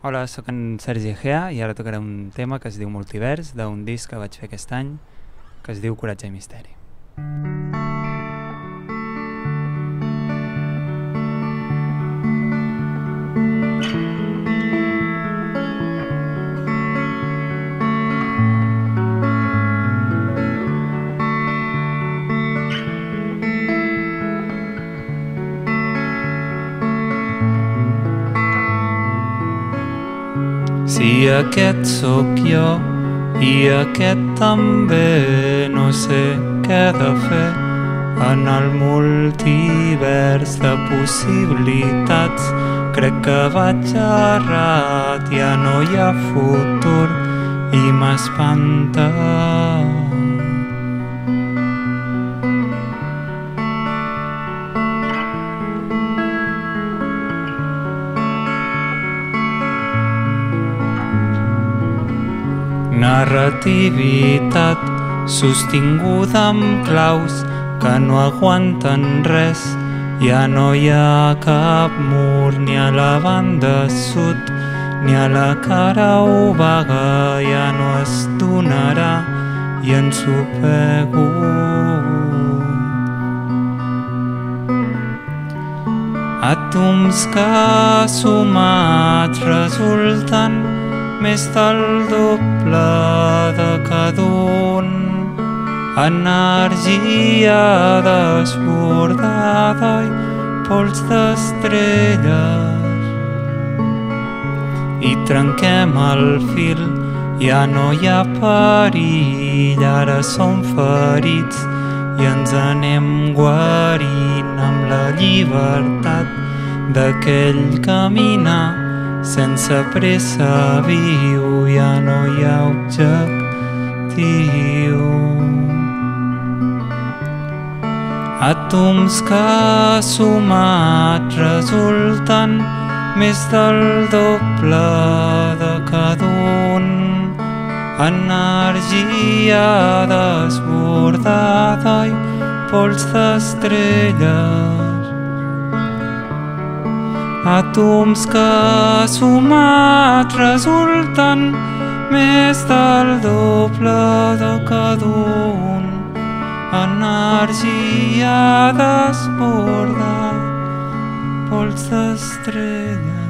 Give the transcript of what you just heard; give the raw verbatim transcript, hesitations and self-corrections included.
Hola, sóc en Sergi Egea i ara tocaré un tema que es diu Multivers, d'un disc que vaig fer aquest any que es diu Coratge i Misteri. Si aquest sóc jo i aquest també, no sé què de fer en el multivers de possibilitats. Crec que vaig errat, ja no hi ha futur i m'espanta. Narrativitat sostinguda amb claus que no aguanten res. Ja no hi ha cap mur ni a la banda sud ni a la cara obaga. Ja no es donarà i ens ho pego. Àtoms que sumats resulten més del doble de cada un. Energia desbordada i pols d'estrelles. I trenquem el fil, ja no hi ha perill. Ara som ferits i ens anem guarint amb la llibertat d'aquell caminar sense pressa viu. Ja no hi ha objectiu. Àtoms que sumats resulten més del doble de cada un. Energia desbordada i pols d'estrelles. Àtoms que sumats resulten més del doble de cada un. Energia desbordada, pols d'estrelles.